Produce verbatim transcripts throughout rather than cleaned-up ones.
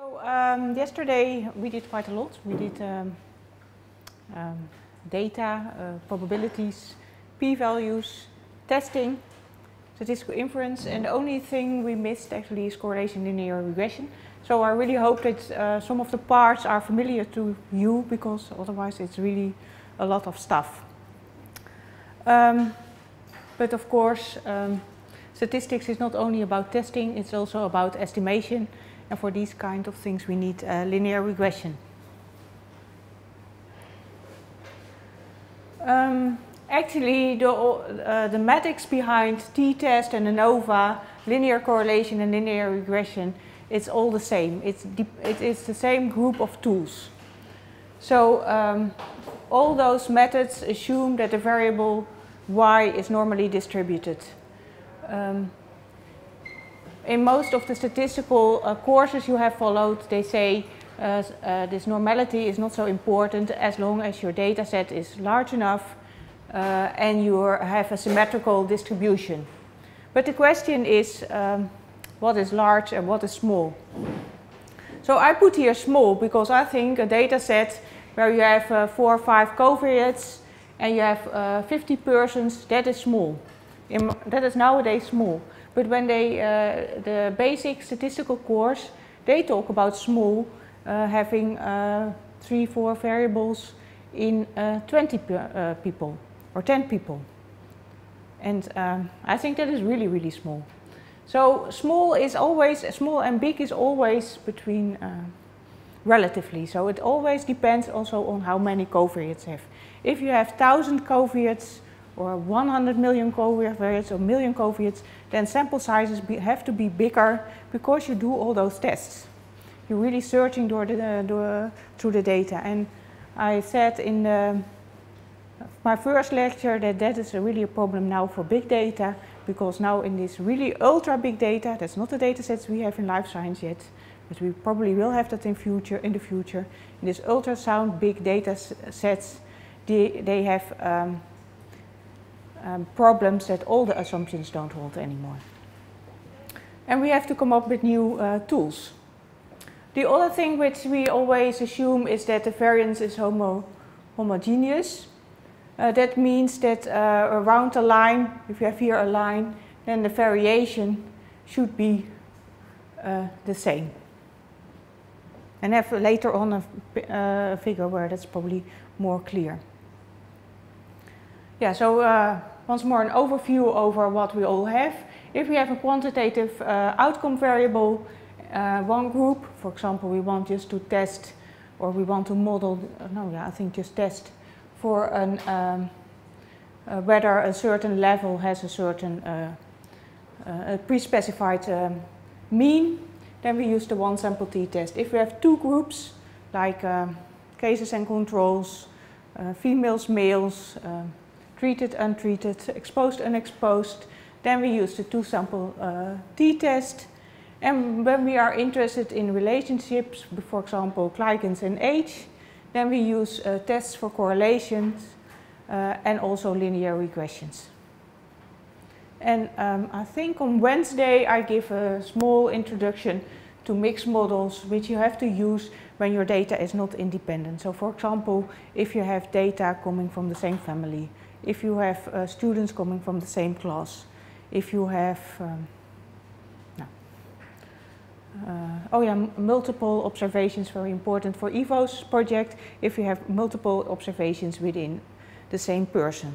So um, yesterday we did quite a lot. We did um, um, data, uh, probabilities, p-values, testing, statistical inference, and the only thing we missed actually is correlation linear regression. So I really hope that uh, some of the parts are familiar to you, because otherwise it's really a lot of stuff. Um, but of course, um, statistics is not only about testing, it's also about estimation. And for these kind of things we need uh, linear regression. Um, actually, the, uh, the mathematics behind t-test and ANOVA, linear correlation and linear regression, it's all the same. It's, it is the same group of tools. So um, all those methods assume that the variable y is normally distributed. Um, In most of the statistical uh, courses you have followed, they say uh, uh, this normality is not so important as long as your data set is large enough uh, and you have a symmetrical distribution. But the question is, um, what is large and what is small? So I put here small because I think a data set where you have uh, four or five covariates and you have uh, fifty persons, that is small. In, that is nowadays small. But when they, uh, the basic statistical course, they talk about small, uh, having uh, three, four variables in uh, twenty pe uh, people or ten people. And um, I think that is really, really small. So small is always, small and big is always between, uh, relatively. So it always depends also on how many covariates you have. If you have one thousand covariates, or one hundred million covariates or million covariates, then sample sizes be, have to be bigger because you do all those tests. You're really searching door the, door, through the data. And I said in the, my first lecture that that is a really a problem now for big data, because now in this really ultra big data, that's not the data sets we have in life science yet, but we probably will have that in future in the future. In this ultrasound big data sets, they, they have um, Um, problems that all the assumptions don't hold anymore. And we have to come up with new uh, tools. The other thing which we always assume is that the variance is homo homogeneous. Uh, that means that uh, around a line, if you have here a line, then the variation should be uh, the same. And have later on a uh, figure where that's probably more clear. Yeah, so uh, once more an overview over what we all have. If we have a quantitative uh, outcome variable, uh, one group, for example, we want just to test, or we want to model, uh, no, yeah, I think just test for an, um, uh, whether a certain level has a certain uh, uh, a pre-specified um, mean, then we use the one sample t-test. If we have two groups, like uh, cases and controls, uh, females, males, uh, treated, untreated, exposed, unexposed, then we use the two sample uh, t-test. And when we are interested in relationships, for example, glycans and age, then we use uh, tests for correlations uh, and also linear regressions. And um, I think on Wednesday I give a small introduction to mixed models, which you have to use when your data is not independent. So for example, if you have data coming from the same family, if you have uh, students coming from the same class, if you have, um, no. uh, oh yeah, multiple observations, very important for Ivo's project, if you have multiple observations within the same person.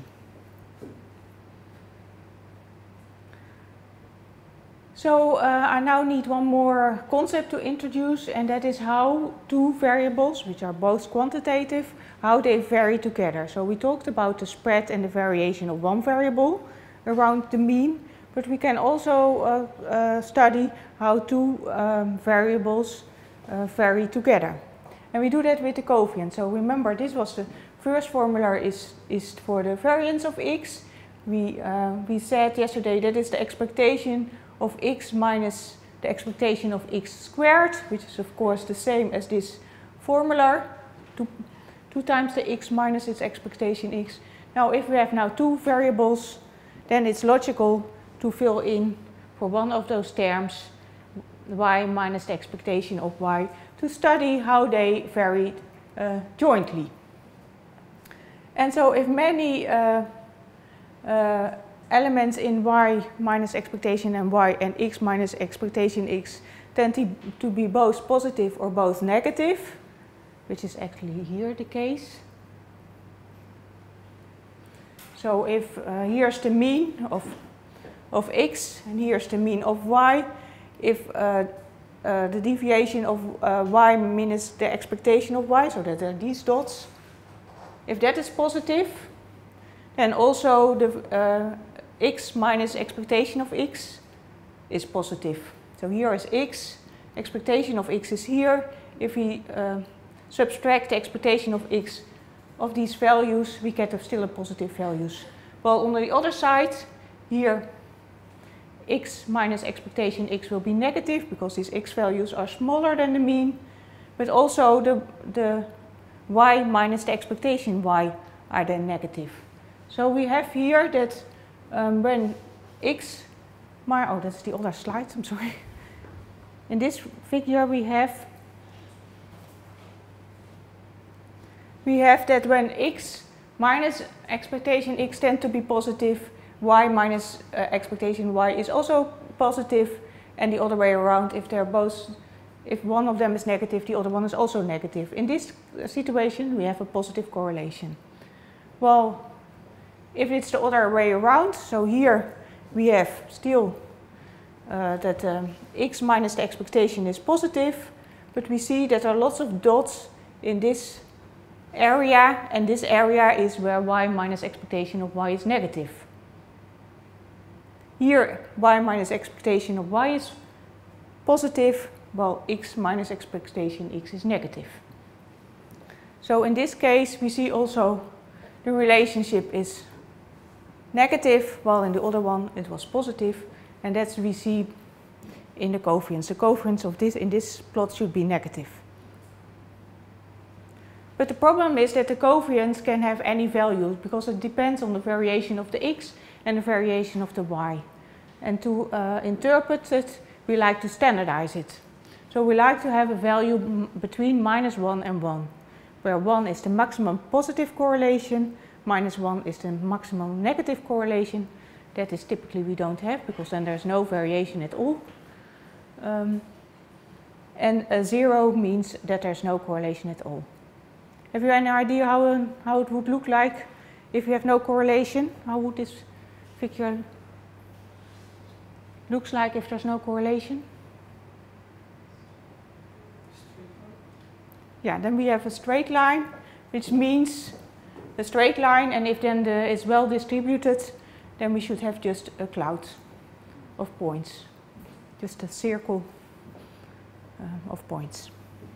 So uh, I now need one more concept to introduce, and that is how two variables, which are both quantitative, how they vary together. So we talked about the spread and the variation of one variable around the mean, but we can also uh, uh, study how two um, variables uh, vary together. And we do that with the covariance. So remember, this was the first formula is, is for the variance of x. We, uh, we said yesterday that is the expectation of x minus the expectation of x squared, which is of course the same as this formula, two, two times the x minus its expectation x. Now if we have now two variables, then it's logical to fill in for one of those terms y minus the expectation of y to study how they vary uh, jointly. And so if many uh, uh, elements in y minus expectation and y and x minus expectation x tend to, to be both positive or both negative, which is actually here the case. So if uh, here's the mean of, of x and here's the mean of y, if uh, uh, the deviation of uh, y minus the expectation of y, so that are these dots, if that is positive, then also the uh, x minus expectation of x is positive. So here is x, expectation of x is here. If we uh, subtract the expectation of x of these values, we get a still a positive values. Well, on the other side, here x minus expectation x will be negative because these x values are smaller than the mean, but also the, the y minus the expectation y are then negative. So we have here that um, when x, my, oh that's the other slide, I'm sorry. In this figure we have we have that when x minus expectation x tend to be positive, y minus uh, expectation y is also positive, and the other way around, if they're both, if one of them is negative, the other one is also negative. In this situation, we have a positive correlation. Well, if it's the other way around, so here we have still uh, that um, x minus the expectation is positive, but we see that there are lots of dots in this area, and this area is where y minus expectation of y is negative. Here, y minus expectation of y is positive, while x minus expectation x is negative. So in this case, we see also the relationship is negative, while in the other one it was positive, and that's we see in the covariance. The covariance of this in this plot should be negative. But the problem is that the covariance can have any value because it depends on the variation of the x and the variation of the y. And to uh, interpret it, we like to standardize it. So we like to have a value between minus one and one, where one is the maximum positive correlation, minus one is the maximum negative correlation. That is typically we don't have because then there's no variation at all. Um, and a zero means that there's no correlation at all. Have you any idea how, uh, how it would look like if you have no correlation? How would this figure looks like if there's no correlation? Yeah, then we have a straight line, which means a straight line, and if then the, it's well distributed, then we should have just a cloud of points, just a circle uh, of points.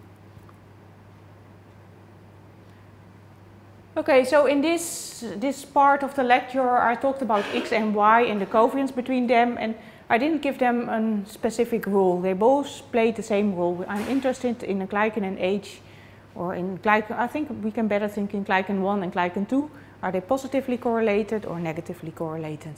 Okay, so in this, this part of the lecture I talked about x and y and the covariance between them, and I didn't give them a specific rule. They both play the same role. I'm interested in a glycan and H, or in glycan, I think we can better think in glycan one and glycan two. Are they positively correlated or negatively correlated?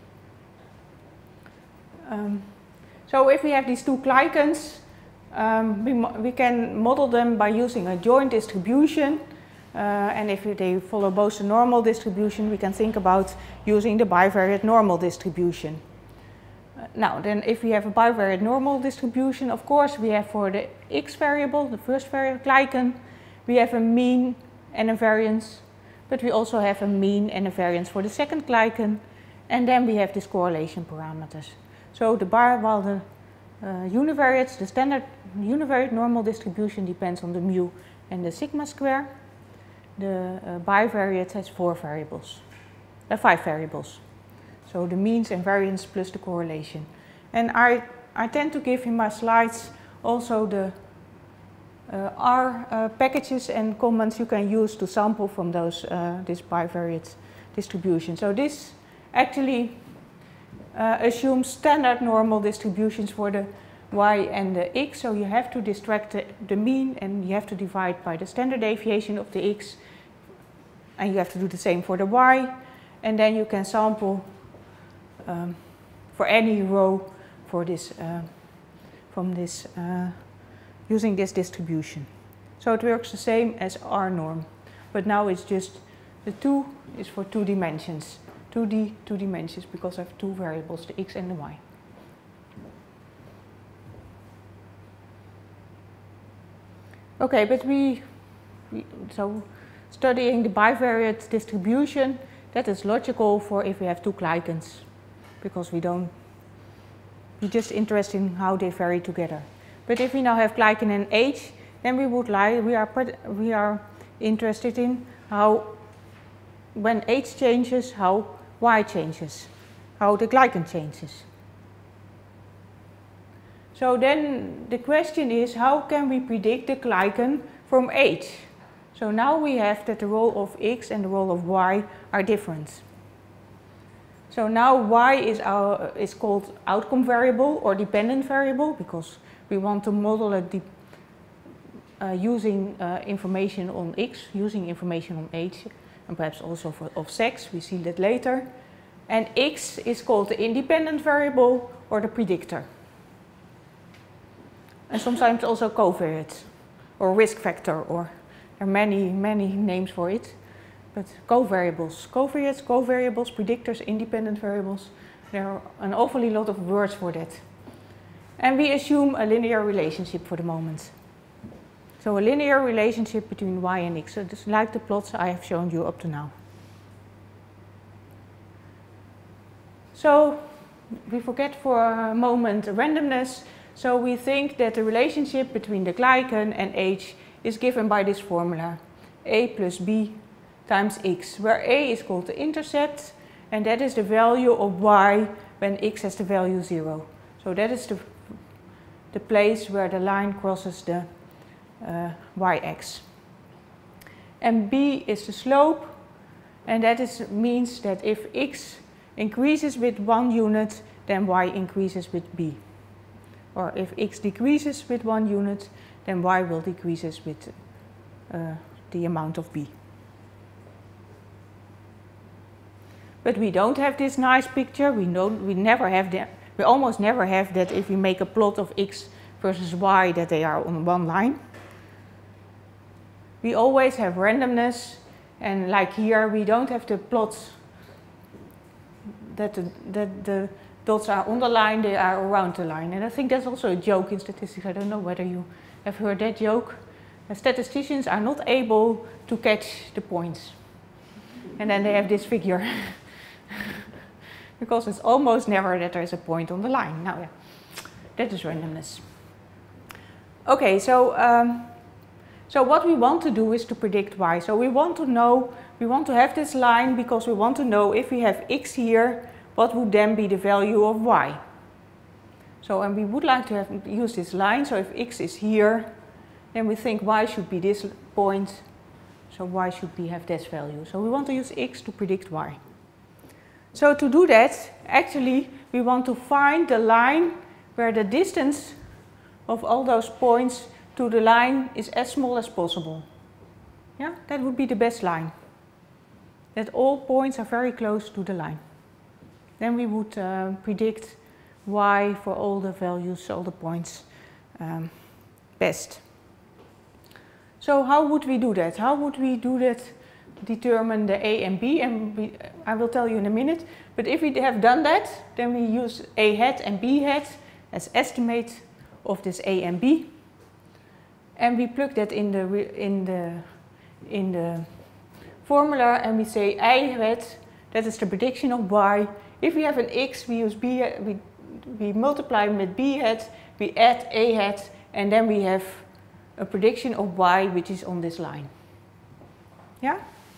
Um, so if we have these two glycans, um, we, we can model them by using a joint distribution. Uh, and if they follow both the normal distribution, we can think about using the bivariate normal distribution. Uh, now, then if we have a bivariate normal distribution, of course we have for the x variable, the first variable glycan, we have a mean and a variance, but we also have a mean and a variance for the second glycan, and then we have these correlation parameters. So the bar, while the uh, univariates, the standard univariate normal distribution depends on the mu and the sigma square. The uh, bivariate has four variables, uh, five variables. So the means and variance plus the correlation. And I, I tend to give in my slides also the uh, R uh, packages and comments you can use to sample from those uh, this bivariate distribution. So this actually uh, assumes standard normal distributions for the y and the x, so you have to distract the, the mean and you have to divide by the standard deviation of the x, and you have to do the same for the y, and then you can sample um, for any row for this uh, from this, uh, using this distribution. So it works the same as R norm, but now it's just the two is for two dimensions, two D, two dimensions, because I have two variables, the x and the y. Okay, but we, we so studying the bivariate distribution, that is logical for if we have two glycans, because we don't, we're just interested in how they vary together. But if we now have glycan and H, then we would like, we are, we are interested in how, when H changes, how Y changes, how the glycan changes. So then the question is, how can we predict the glycan from H? So now we have that the role of X and the role of Y are different. So now Y is, our, is called outcome variable or dependent variable, because we want to model it uh, using uh, information on X, using information on H, and perhaps also for, of sex, we see that later. And X is called the independent variable or the predictor. And sometimes also covariate or risk factor, or there are many, many names for it. But covariables, covariates, covariables, predictors, independent variables, there are an awfully lot of words for that. And we assume a linear relationship for the moment. So a linear relationship between Y and X, so just like the plots I have shown you up to now. So we forget for a moment randomness. So we think that the relationship between the glycan and H is given by this formula, A plus B times X, where A is called the intercept, and that is the value of Y when X has the value zero. So that is the, the place where the line crosses the uh, Y-axis. And B is the slope, and that is, means that if X increases with one unit, then Y increases with B. Or if X decreases with one unit, then Y will decreases with uh, the amount of B. But we don't have this nice picture. We don't, we never have that. We almost never have that if we make a plot of X versus Y, that they are on one line. We always have randomness, and like here, we don't have the plots that the, that the dots are on the line, they are around the line. And I think that's also a joke in statistics. I don't know whether you have heard that joke. The statisticians are not able to catch the points. And then they have this figure. Because it's almost never that there is a point on the line. Now, yeah, that is randomness. Okay, so, um, so what we want to do is to predict Y. So we want to know, we want to have this line because we want to know if we have X here, what would then be the value of Y? So, and we would like to have, use this line, so if X is here, then we think Y should be this point, so Y should be, have this value. So we want to use X to predict Y. So to do that, actually, we want to find the line where the distance of all those points to the line is as small as possible. Yeah, that would be the best line. That all points are very close to the line. Then we would uh, predict Y for all the values, all the points um, best. So how would we do that? How would we do that, determine the A and B? And we, I will tell you in a minute. But if we have done that, then we use A hat and B hat as estimate of this A and B. And we plug that in the, in the, in the formula, and we say A hat, that is the prediction of Y. If we have an X, we use B, we, we multiply with B hat, we add A hat, and then we have a prediction of Y, which is on this line. Yeah?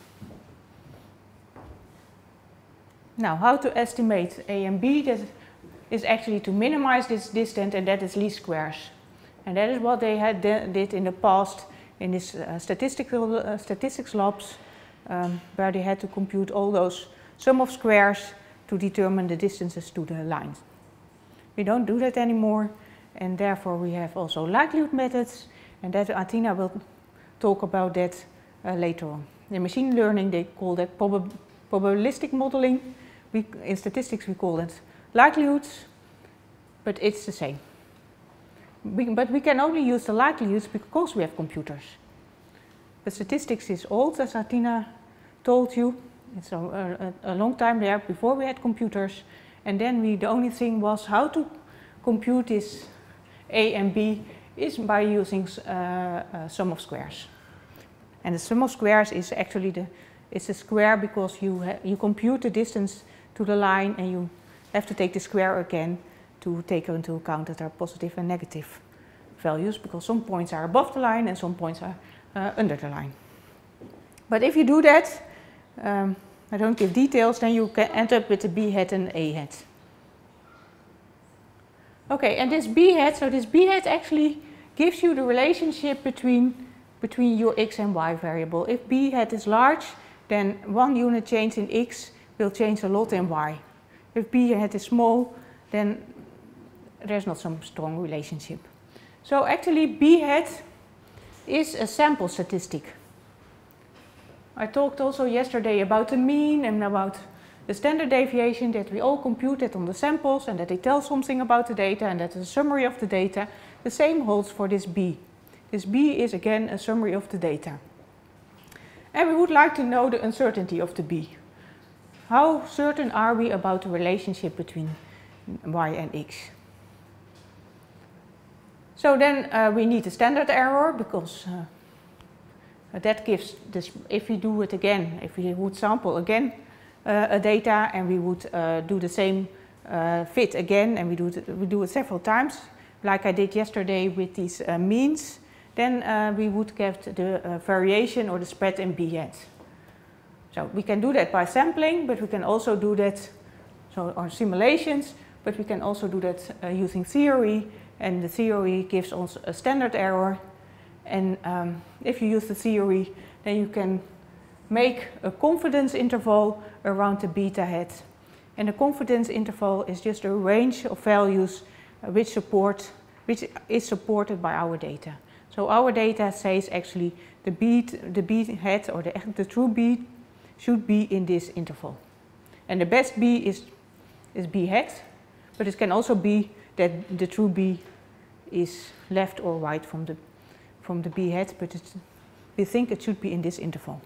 Now, how to estimate A and B? That is actually to minimize this distance, and that is least squares. And that is what they had did in the past in this uh, statistical uh, statistics labs, um, where they had to compute all those sum of squares to determine the distances to the lines. We don't do that anymore, and therefore we have also likelihood methods, and that Athena will talk about that uh, later on. In machine learning, they call that prob probabilistic modeling. We, in statistics, we call it likelihoods, but it's the same. we, but we can only use the likelihoods because we have computers. The statistics is old, as Atina told you. It's a, a, a long time there before we had computers. And then we, the only thing was how to compute this A and B is by using uh, uh, sum of squares. And the sum of squares is actually the, it's a square because you, you compute the distance to the line and you have to take the square again to take into account that there are positive and negative values, because some points are above the line and some points are uh, under the line. But if you do that, um, I don't give details, then you can end up with a B hat and A hat. Okay, and this B hat, so this B hat actually gives you the relationship between, between your x and y variable. If B hat is large, then one unit change in x will change a lot in y. If B hat is small, then there's not some strong relationship. So actually B hat is a sample statistic. I talked also yesterday about the mean and about the standard deviation, that we all compute it on the samples and that they tell something about the data and that's a summary of the data. The same holds for this B. This B is again a summary of the data. And we would like to know the uncertainty of the B. How certain are we about the relationship between y and x? So then uh, we need a standard error, because uh, that gives this, if we do it again, if we would sample again uh, a data and we would uh, do the same uh, fit again, and we do, it, we do it several times, like I did yesterday with these uh, means, then uh, we would get the uh, variation or the spread in B hat. So we can do that by sampling, but we can also do that, so or simulations, but we can also do that uh, using theory, and the theory gives us a standard error. And um, if you use the theory, then you can make a confidence interval around the beta hat. And the confidence interval is just a range of values uh, which support, which is supported by our data. So our data says actually the B, the B hat or the, the true B should be in this interval. And the best B is, is B hat, but it can also be that the true B is left or right from the, from the B hat, but it's, we think it should be in this interval.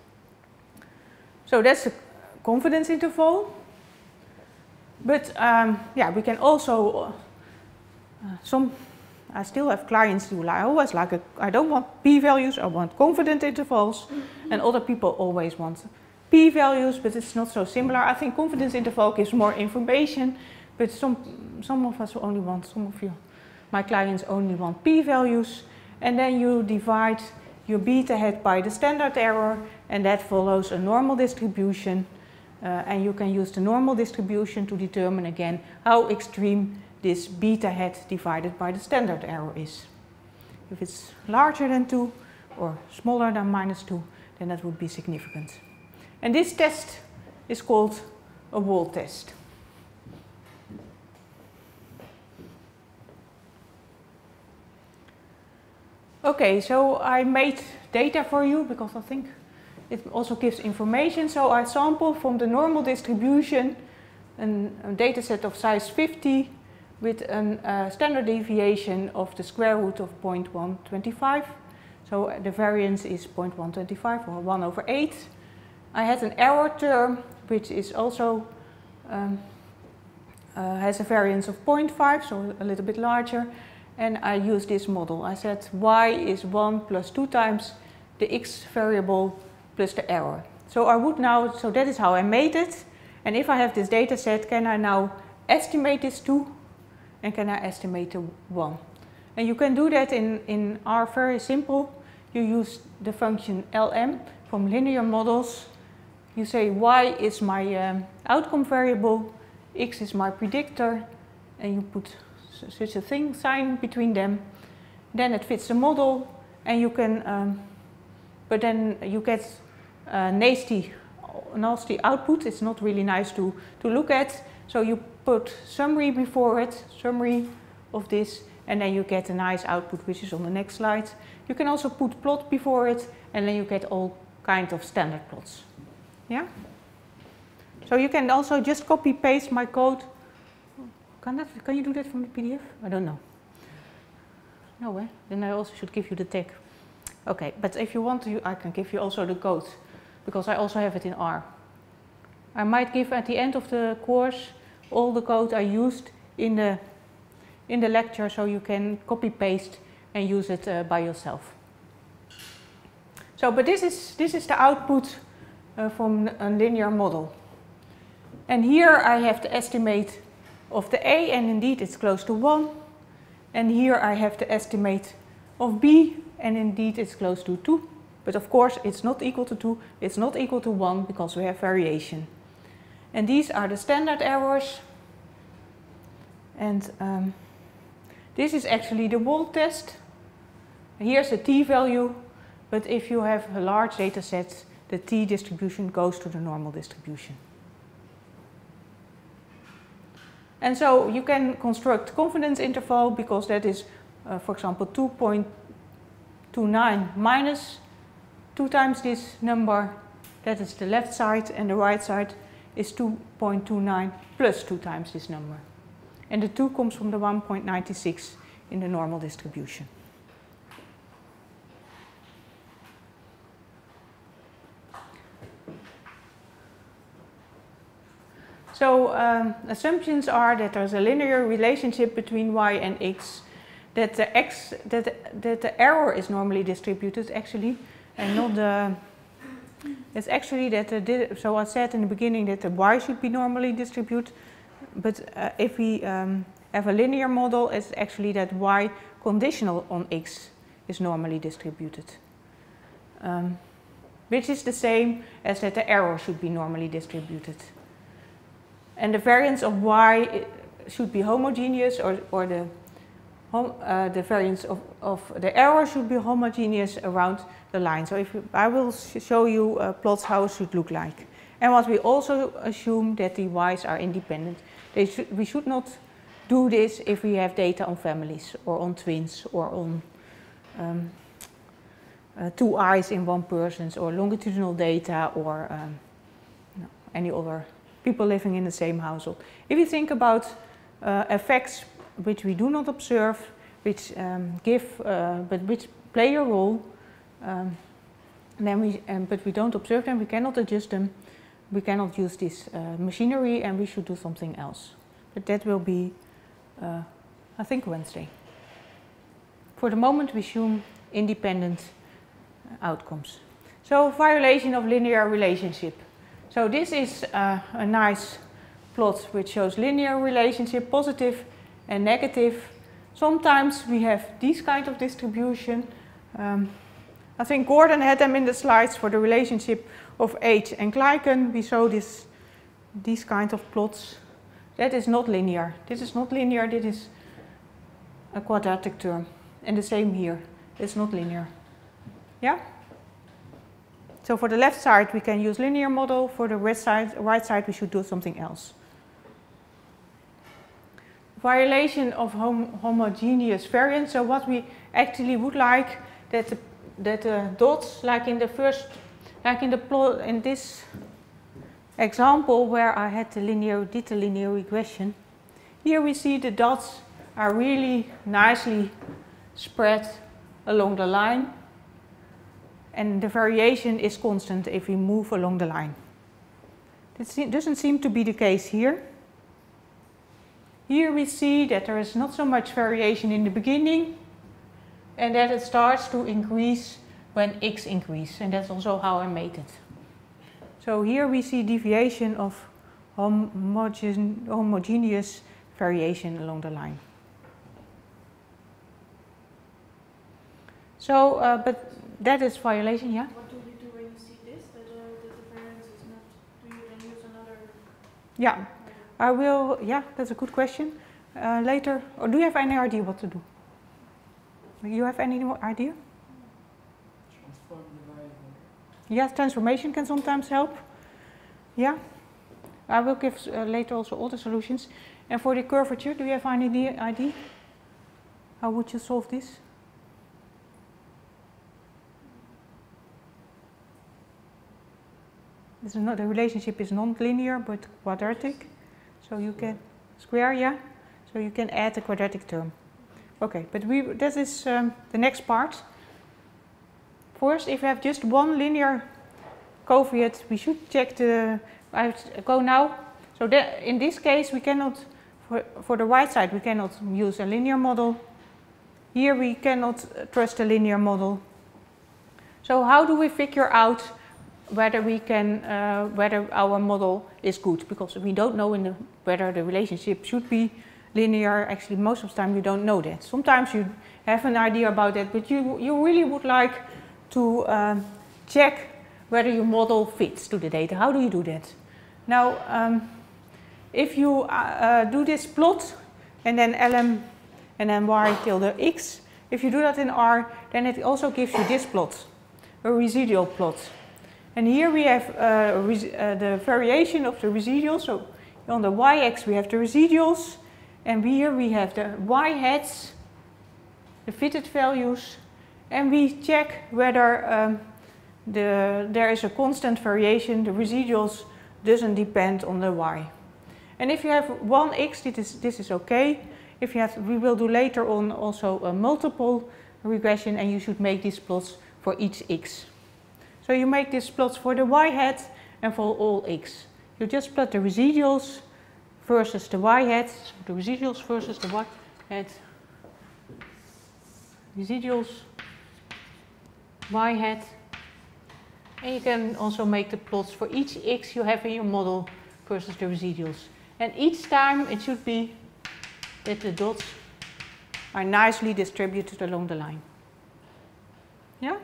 So that's the confidence interval. But um, yeah, we can also, uh, some, I still have clients who like, always like, a, I don't want p-values, I want confidence intervals, mm-hmm. and other people always want p-values, but it's not so similar. I think confidence interval gives more information, but some, some of us only want, some of you, my clients only want p-values, and then you divide your beta hat by the standard error, and that follows a normal distribution, uh, and you can use the normal distribution to determine again how extreme this beta hat divided by the standard error is. If it's larger than two or smaller than minus two, then that would be significant. And this test is called a wall test. Okay, so I made data for you because I think it also gives information. So I sample from the normal distribution an, a data set of size fifty with a uh, standard deviation of the square root of zero point one two five. So the variance is zero point one two five or one over eight. I had an error term which is also um, uh, has a variance of zero point five, so a little bit larger. And I used this model. I said y is one plus two times the x variable plus the error. So I would now, so that is how I made it. And if I have this data set, can I now estimate this two? And can I estimate the one? And you can do that in, in R very simple. You use the function L M from linear models. You say y is my um, outcome variable, x is my predictor, and you put such a thing sign between them. Then it fits the model, and you can, um, but then you get a nasty, nasty output. It's not really nice to, to look at. So you put summary before it, summary of this, and then you get a nice output, which is on the next slide. You can also put plot before it, and then you get all kinds of standard plots. Yeah? So you can also just copy paste my code. Can, that, can you do that from the P D F? I don't know. No, eh? Then I also should give you the tag. Okay, but if you want to, I can give you also the code, because I also have it in R. I might give at the end of the course all the code I used in the, in the lecture, so you can copy paste and use it uh, by yourself. So, but this is, this is the output uh, from a linear model. And here I have the estimate of the A, and indeed it's close to one. And here I have the estimate of B, and indeed it's close to two. But of course it's not equal to two, it's not equal to one, because we have variation. And these are the standard errors. And um, this is actually the Wald test. Here's the t-value, but if you have a large data set, the t-distribution goes to the normal distribution. And so you can construct confidence interval, because that is, uh, for example, two point two nine minus two times this number. That is the left side, and the right side is two point two nine plus two times this number. And the two comes from the one point nine six in the normal distribution. So um, assumptions are that there's a linear relationship between y and x, that the x that that the error is normally distributed actually, and not the. It's actually that the, so I said in the beginning that the y should be normally distributed, but uh, if we um, have a linear model, it's actually that y conditional on x is normally distributed, um, which is the same as that the error should be normally distributed. And the variance of y should be homogeneous, or, or the, uh, the variance of, of the error should be homogeneous around the line. So if you, I will sh show you uh, plots how it should look like. And what we also assume that the y's are independent. They sh we should not do this if we have data on families, or on twins, or on um, uh, two eyes in one person, or longitudinal data, or um, no, any other people living in the same household. If you think about uh, effects which we do not observe, which um, give, uh, but which play a role, um, then we, um, but we don't observe them, we cannot adjust them, we cannot use this uh, machinery, and we should do something else. But that will be, uh, I think, Wednesday. For the moment, we assume independent outcomes. So, violation of linear relationship. So this is uh, a nice plot which shows linear relationship, positive and negative. Sometimes we have these kind of distribution. Um, I think Gordon had them in the slides for the relationship of age and glycan. We show this, these kind of plots. That is not linear. This is not linear, this is a quadratic term. And the same here, it's not linear. Yeah? So for the left side, we can use linear model. For the right side, right side, we should do something else. Violation of hom homogeneous variance. So what we actually would like that the, that the dots, like in the first, like in the plot in this example where I had the linear, did the linear regression. Here we see the dots are really nicely spread along the line. And the variation is constant if we move along the line. This doesn't seem to be the case here. Here we see that there is not so much variation in the beginning, and that it starts to increase when x increases, and that's also how I made it. So here we see deviation of homogen homogeneous variation along the line. So, uh, but that is violation, yeah? What do you do when you see this, that, uh, that the variance is not, do you then use another? Yeah, I will, yeah, that's a good question. Uh, later, or do you have any idea what to do? You have any idea? Transform the variable. Yes, transformation can sometimes help. Yeah, I will give uh, later also all the solutions. And for the curvature, do you have any idea? How would you solve this? This is not, the relationship is non-linear but quadratic. So you can, square, yeah? So you can add a quadratic term. Okay, but we, this is um, the next part. First, if you have just one linear covariate, we should check the, I go now. So that, in this case, we cannot, for, for the right side, we cannot use a linear model. Here we cannot trust a linear model. So how do we figure out whether we can, uh, whether our model is good? Because we don't know in the, whether the relationship should be linear. Actually, most of the time you don't know that. Sometimes you have an idea about that, but you, you really would like to um, check whether your model fits to the data. How do you do that? Now, um, if you uh, uh, do this plot and then lm and then y tilde x, if you do that in R, then it also gives you this plot, a residual plot. And here we have uh, uh, the variation of the residuals. So on the y-axis we have the residuals, and here we have the y-hats, the fitted values, and we check whether um, the, there is a constant variation, the residuals doesn't depend on the y. And if you have one x, this is, this is okay. If you have, we will do later on also a multiple regression, and you should make these plots for each x. So you make these plots for the y-hat and for all x. You just plot the residuals versus the y-hat, so the residuals versus the y-hat, residuals, y-hat, and you can also make the plots for each x you have in your model versus the residuals. And each time it should be that the dots are nicely distributed along the line. Yeah?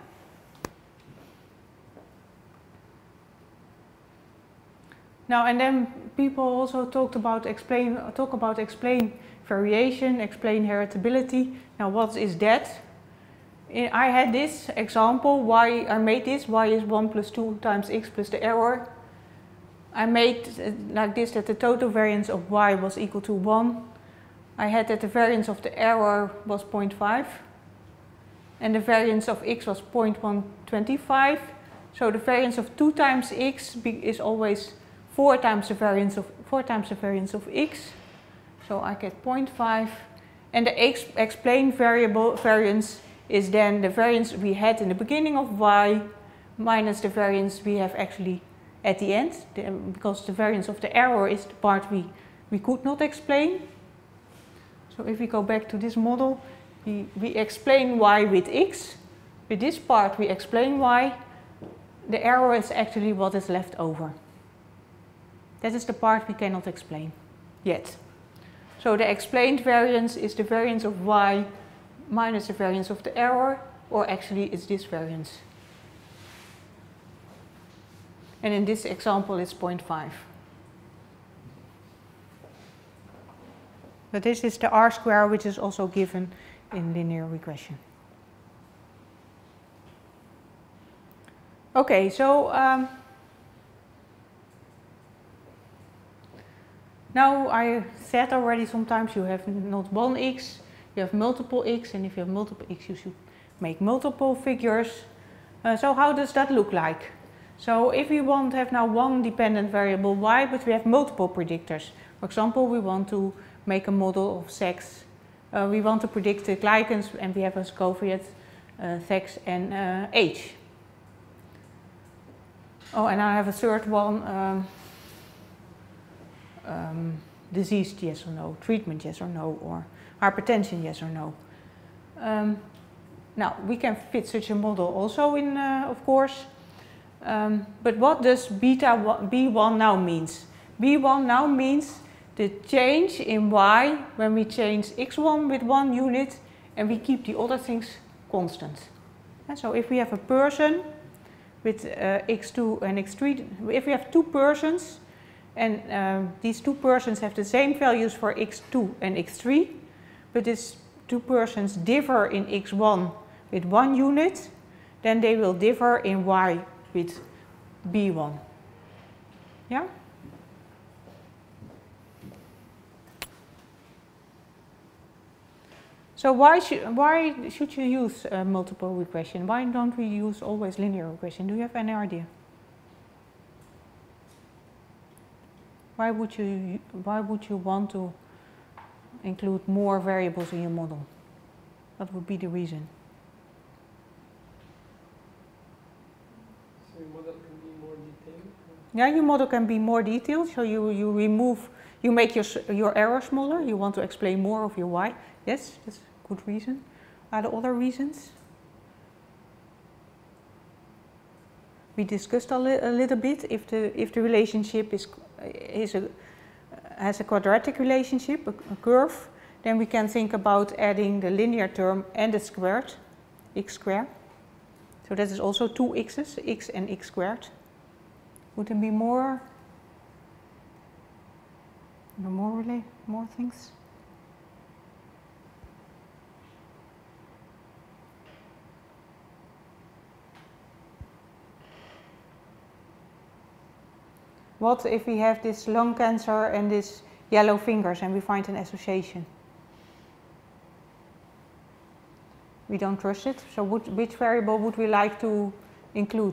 Now, and then people also talked about explain, talk about explain variation, explain heritability. Now, what is that? I had this example, why I made this, y is one plus two times x plus the error. I made like this, that the total variance of y was equal to one. I had that the variance of the error was zero point five. And the variance of x was zero point one two five. So the variance of two times x is always four times the variance of four times the variance of x. So I get zero point five. And the x explained variable variance is then the variance we had in the beginning of y minus the variance we have actually at the end, the, because the variance of the error is the part we, we could not explain. So if we go back to this model, we, we explain y with x. With this part we explain y. The error is actually what is left over. That is the part we cannot explain yet. So the explained variance is the variance of y minus the variance of the error, or actually it's this variance. And in this example it's zero point five. But this is the R square, which is also given in linear regression. Okay, so um, now I said already sometimes you have not one x, you have multiple x, and if you have multiple x you should make multiple figures. Uh, so how does that look like? So if we want to have now one dependent variable y, but we have multiple predictors. For example, we want to make a model of sex. Uh, we want to predict the glycans, and we have as covariate uh, sex and uh, age. Oh, and I have a third one, um, um, disease yes or no, treatment yes or no, or hypertension yes or no. Um, now, we can fit such a model also in, uh, of course. Um, but what does beta B one now means? B one now means the change in y when we change x one with one unit and we keep the other things constant. And so if we have a person with uh, x two and x three, if we have two persons and uh, these two persons have the same values for x two and x three, but these two persons differ in x one with one unit, then they will differ in y with B one. Yeah? So why should, why should you use uh, multiple regression? Why don't we use always linear regression? Do you have any idea? Why would you, why would you want to include more variables in your model? What would be the reason? So your model can be more detailed? Yeah, your model can be more detailed, so you, you remove, you make your, your error smaller, you want to explain more of your why. Yes, that's a good reason. Are there other reasons? We discussed a, li a little bit if the, if the relationship is, is a, has a quadratic relationship, a, a curve, then we can think about adding the linear term and the squared, x squared. So that is also two x's, x and x squared. Would there be more, more, more things? What if we have this lung cancer and this yellow fingers and we find an association? We don't trust it, so would, which variable would we like to include?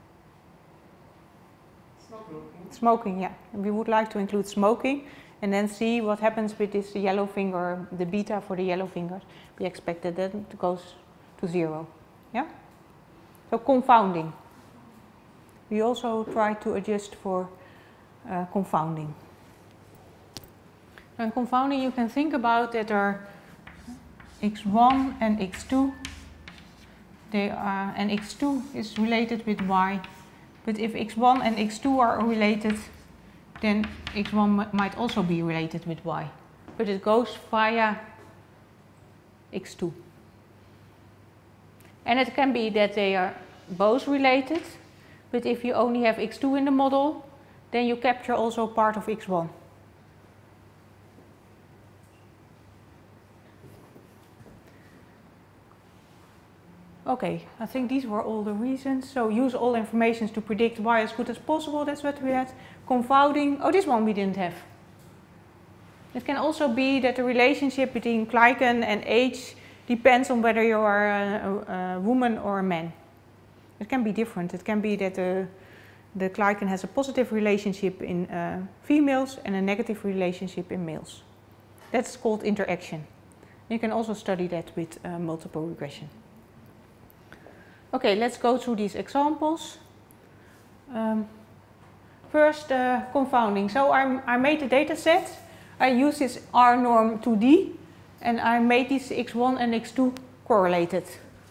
Smoking. Smoking, yeah. And we would like to include smoking and then see what happens with this yellow finger, the beta for the yellow fingers. We expect that it goes to zero. Yeah? So confounding. We also try to adjust for uh, confounding. And confounding, you can think about that are x one and x two. They are, and x two is related with y. But if x one and x two are related, then x one might also be related with y. But it goes via x two. And it can be that they are both related, but if you only have x two in the model, then you capture also part of x one. Okay, I think these were all the reasons. So use all information to predict y as good as possible. That's what we had. Confounding. Oh, this one we didn't have. It can also be that the relationship between glycan and age depends on whether you are a, a woman or a man. It can be different. It can be that the, the glycan has a positive relationship in uh, females and a negative relationship in males. That's called interaction. You can also study that with uh, multiple regression. Okay, let's go through these examples. Um, first, uh, confounding. So I, I made a data set. I use this R norm two D, and I made these x one and x two correlated.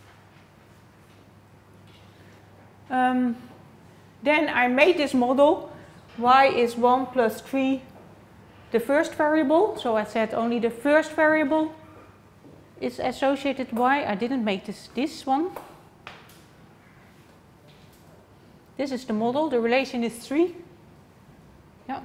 Um, then I made this model. Y is one plus three, the first variable. So I said only the first variable is associated y. I didn't make this, this one. This is the model. The relation is three. Yeah.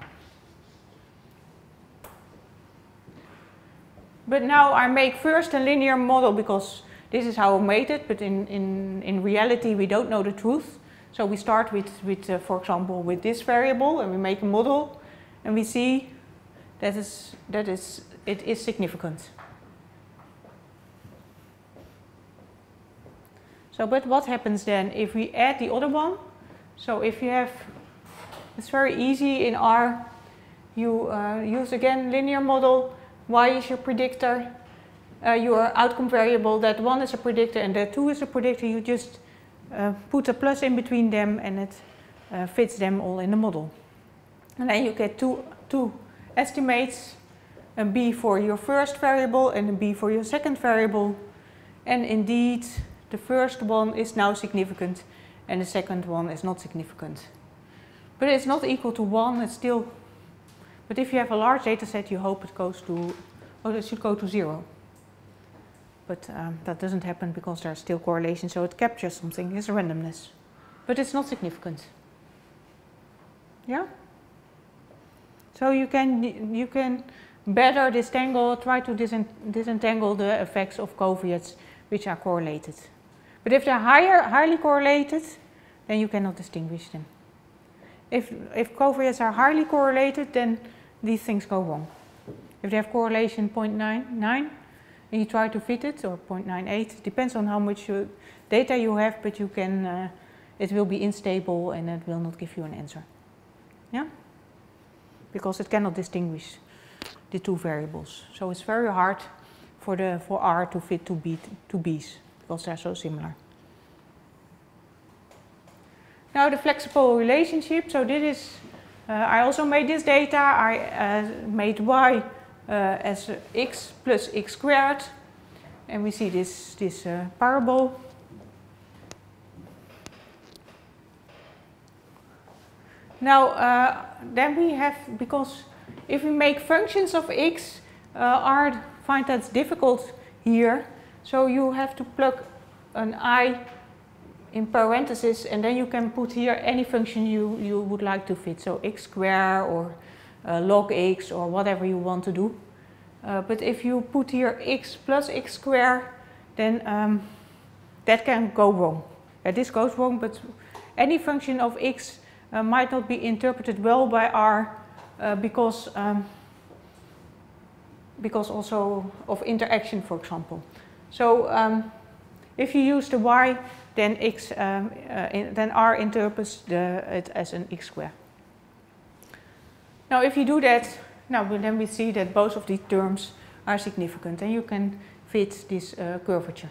But now I make first a linear model because this is how I made it, but in, in, in reality we don't know the truth. So we start with, with uh, for example, with this variable and we make a model and we see that, is, that is, it is significant. So, but what happens then if we add the other one? So if you have, it's very easy in R, you uh, use again linear model, y is your predictor, uh, your outcome variable, that one is a predictor and that two is a predictor, you just uh, put a plus in between them and it uh, fits them all in the model. And then you get two, two estimates, a b for your first variable and a b for your second variable, and indeed the first one is now significant and the second one is not significant. But it's not equal to one, it's still, but if you have a large data set, you hope it goes to, oh, it should go to zero. But um, that doesn't happen because there's still correlation, so it captures something, it's a randomness. But it's not significant. Yeah? So you can, you can better disentangle, try to disentangle the effects of covariates which are correlated. But if they're higher, highly correlated, then you cannot distinguish them. If, if covariates are highly correlated, then these things go wrong. If they have correlation zero point nine nine, and you try to fit it, or zero point nine eight, depends on how much you, data you have, but you can, uh, it will be unstable and it will not give you an answer. Yeah? Because it cannot distinguish the two variables. So it's very hard for the for R to fit two B two B's because they're so similar. Now the flexible relationship. So this is uh, I also made this data. I uh, made y uh, as x plus x squared, and we see this this uh, parabol. Now uh, then we have, because if we make functions of x, uh, R find that's difficult here. So you have to plug an I in parentheses, and then you can put here any function you, you would like to fit. So x squared or uh, log x or whatever you want to do. Uh, but if you put here x plus x squared, then um, that can go wrong. Uh, this goes wrong, but any function of x uh, might not be interpreted well by R uh, because, um, because also of interaction, for example. So um, if you use the y, then x, um, uh, in, then R interprets the, it as an x squared. Now, if you do that, now then we see that both of these terms are significant, and you can fit this uh, curvature.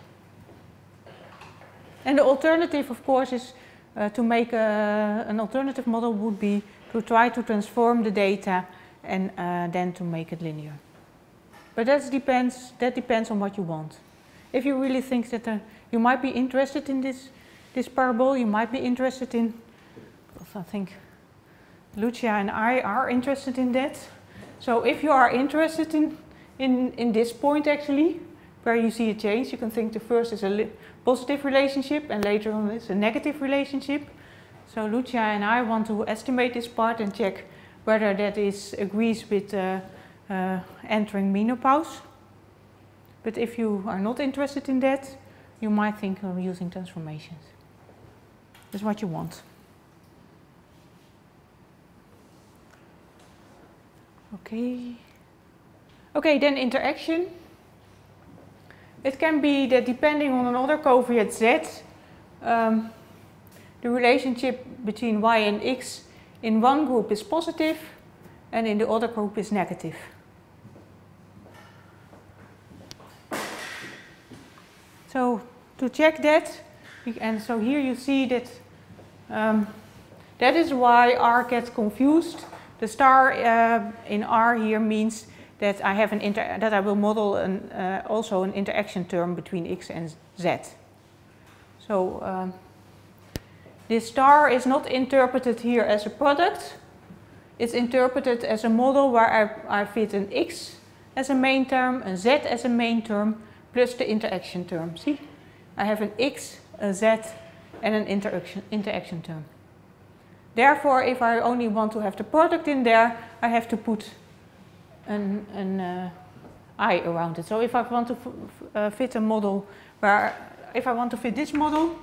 And the alternative, of course, is uh, to make a, an alternative model would be to try to transform the data and uh, then to make it linear. But that depends. That depends on what you want. If you really think that uh, you might be interested in this, this parabol, you might be interested in, I think Lucia and I are interested in that. So if you are interested in, in, in this point actually, where you see a change, you can think the first is a positive relationship and later on it's a negative relationship. So Lucia and I want to estimate this part and check whether that is agrees with uh, uh, entering menopause. But if you are not interested in that, you might think of using transformations. That's what you want. Okay. Okay, then interaction. It can be that depending on another covariate z, um, the relationship between y and x in one group is positive and in the other group is negative. So to check that, and so here you see that um, that is why R gets confused. The star uh, in R here means that I have an inter that I will model an, uh, also an interaction term between x and z. So um, this star is not interpreted here as a product. It's interpreted as a model where I, I fit an x as a main term, a z as a main term, plus the interaction term. See? I have an x, a z, and an interaction, interaction term. Therefore, if I only want to have the product in there, I have to put an, an uh, I around it. So if I want to f uh, fit a model where, if I want to fit this model,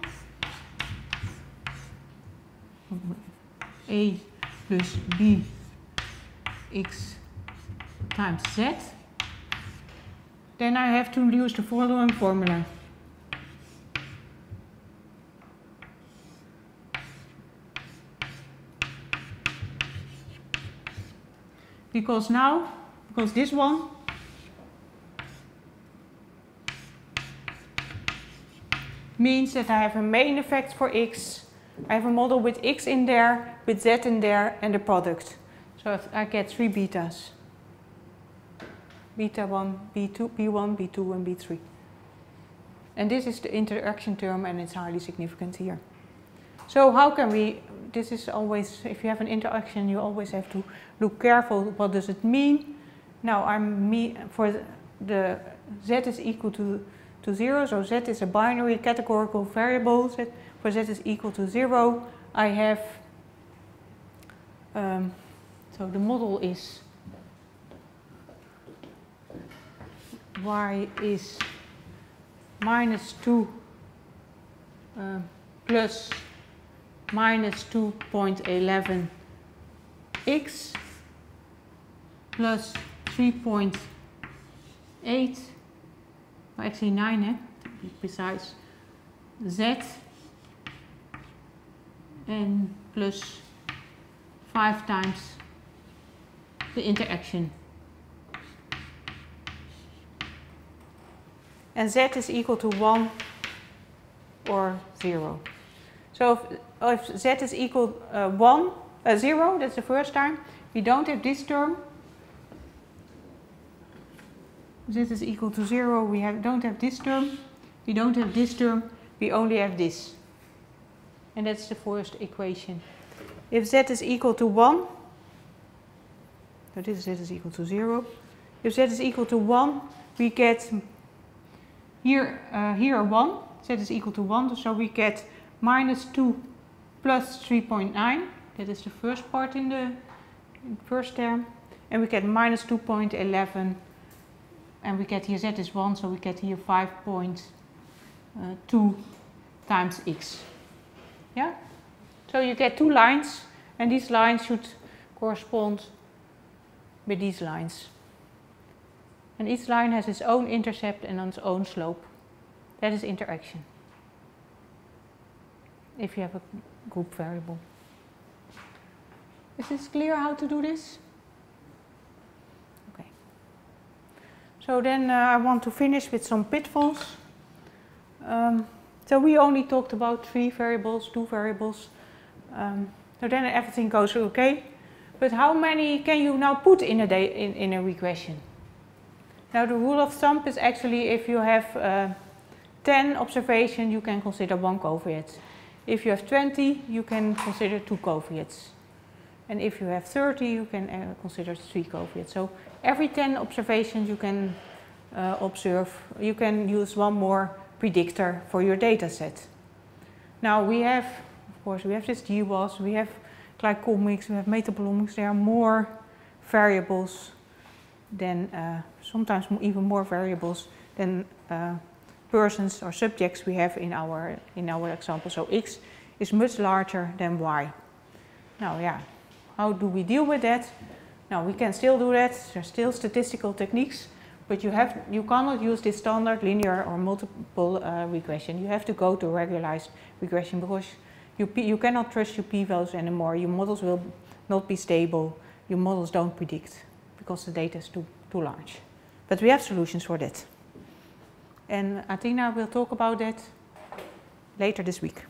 A plus B x times z, then I have to use the following formula. Because now, because this one means that I have a main effect for x, I have a model with x in there, with z in there, and the product. So I get three betas. Beta one, B two, B one, B two, and B three. And this is the interaction term, and it's highly significant here. So how can we, this is always, if you have an interaction, you always have to look careful, what does it mean? Now, I'm me, for the z is equal to, to zero, so z is a binary categorical variable. Z, for z is equal to zero, I have, um, so the model is y is minus two uh, plus minus two point one one x plus three point eight, well, actually nine, eh, to be precise, z and plus five times the interaction. and z is equal to one or zero. So if, if z is equal uh, one, uh, zero, that's the first time, we don't have this term. Z is equal to zero, we have, don't have this term. We don't have this term, we only have this. And that's the first equation. If z is equal to one, so this z is equal to zero. If z is equal to one, we get here, uh, here one, z is equal to one, so we get minus two plus three point nine. That is the first part in the, in the first term. And we get minus two point one one. And we get here z is one, so we get here five point two times x. Yeah? So you get two lines, and these lines should correspond with these lines. And each line has its own intercept and its own slope. That is interaction, if you have a group variable. Is this clear how to do this? Okay. So then uh, I want to finish with some pitfalls. Um, so we only talked about three variables, two variables. Um, so then everything goes okay. But how many can you now put in a, day, in, in a regression? Now the rule of thumb is actually if you have uh, ten observations, you can consider one covariate. If you have twenty, you can consider two covariates. And if you have thirty, you can uh, consider three covariates. So every ten observations you can uh, observe, you can use one more predictor for your data set. Now we have, of course, we have this G W A S, we have glycomics, we have metabolomics. There are more variables than, uh, sometimes even more variables than uh, persons or subjects we have in our, in our example. So X is much larger than Y. Now, yeah, how do we deal with that? Now, we can still do that. There are still statistical techniques, but you, have, you cannot use this standard linear or multiple uh, regression. You have to go to regularized regression because you, you cannot trust your p-values anymore. Your models will not be stable. Your models don't predict because the data is too, too large. But we have solutions for that. And Athena will talk about that later this week.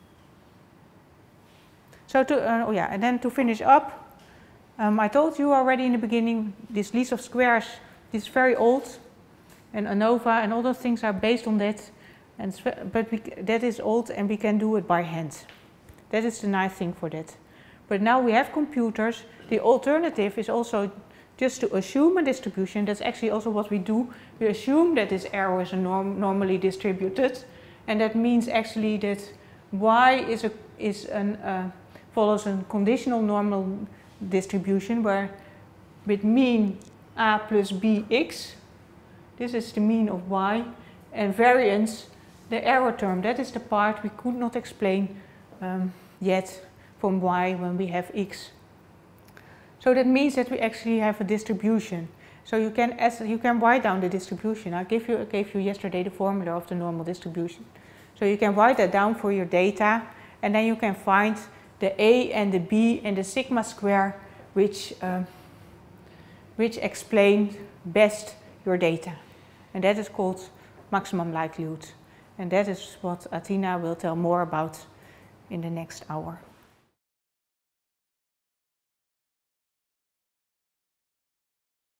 So to, uh, oh yeah, and then to finish up, um, I told you already in the beginning, this least of squares is very old, and ANOVA and all those things are based on that. And but we, that is old, and we can do it by hand. That is the nice thing for that. But now we have computers. The alternative is also just to assume a distribution. That's actually also what we do. We assume that this error is a norm, normally distributed, and that means actually that y is a is an uh, follows a conditional normal distribution where with mean a plus bx, this is the mean of y, and variance, the error term, that is the part we could not explain um, yet from y when we have x. So that means that we actually have a distribution. So you can as you can write down the distribution. I gave you I gave you yesterday the formula of the normal distribution. So you can write that down for your data, and then you can find the a and the b and the sigma square, which um, which explain best your data, and that is called maximum likelihood. And that is what Athena will tell more about in the next hour.